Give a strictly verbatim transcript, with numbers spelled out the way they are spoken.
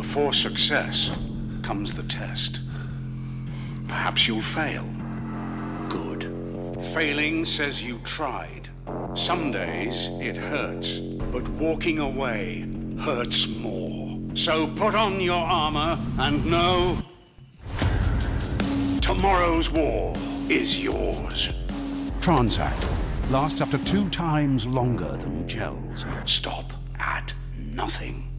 Before success comes the test. Perhaps you'll fail. Good. Failing says you tried. Some days it hurts, but walking away hurts more. So put on your armor and know tomorrow's war is yours. Transact lasts up to two times longer than gels. Stop at nothing.